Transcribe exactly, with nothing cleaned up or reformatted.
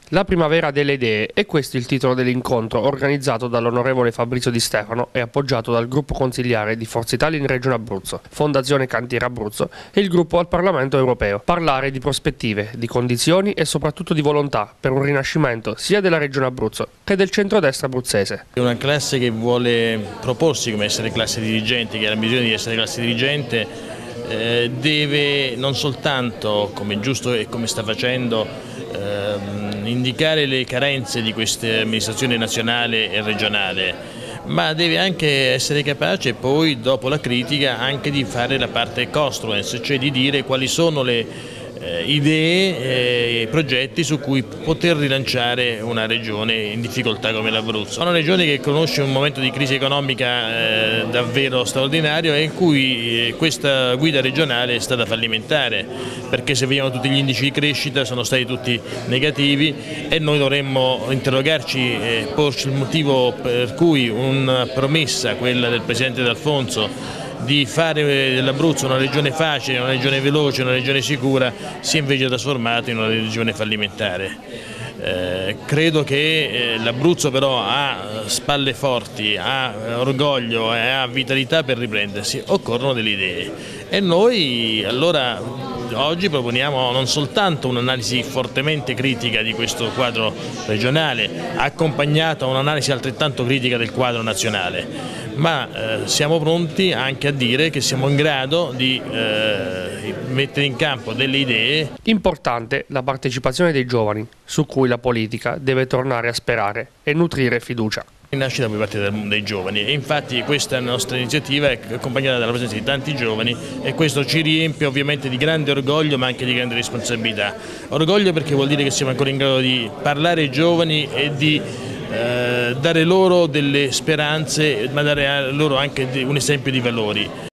La primavera delle idee è questo il titolo dell'incontro organizzato dall'onorevole Fabrizio Di Stefano e appoggiato dal gruppo consigliare di Forza Italia in Regione Abruzzo, Fondazione Cantiere Abruzzo e il gruppo al Parlamento europeo. Parlare di prospettive, di condizioni e soprattutto di volontà per un rinascimento sia della Regione Abruzzo che del centrodestra abruzzese. È una classe che vuole proporsi come essere classe dirigente, che ha bisogno di essere classe dirigente, eh, deve non soltanto, come è giusto e come sta facendo, eh, indicare le carenze di queste amministrazioni nazionale e regionale, ma deve anche essere capace poi, dopo la critica, anche di fare la parte construence, cioè di dire quali sono le eh, idee e progetti su cui poter rilanciare una regione in difficoltà come l'Abruzzo. Una regione che conosce un momento di crisi economica eh, davvero straordinario e in cui eh, questa guida regionale è stata fallimentare, perché se vediamo tutti gli indici di crescita sono stati tutti negativi e noi dovremmo interrogarci e porci il motivo per cui una promessa, quella del Presidente D'Alfonso, di fare dell'Abruzzo una regione facile, una regione veloce, una regione sicura, si è invece trasformata in una regione fallimentare. Eh, credo che eh, l'Abruzzo però ha spalle forti, ha orgoglio e ha vitalità per riprendersi, occorrono delle idee e noi allora oggi proponiamo non soltanto un'analisi fortemente critica di questo quadro regionale, accompagnata a un'analisi altrettanto critica del quadro nazionale, ma eh, siamo pronti anche a dire che siamo in grado di eh, mettere in campo delle idee. Importante la partecipazione dei giovani, su cui la politica deve tornare a sperare e nutrire fiducia. Nasce da poi parte dei giovani e infatti questa nostra iniziativa è accompagnata dalla presenza di tanti giovani e questo ci riempie ovviamente di grande orgoglio ma anche di grande responsabilità. Orgoglio perché vuol dire che siamo ancora in grado di parlare ai giovani e di eh, dare loro delle speranze ma dare loro anche un esempio di valori.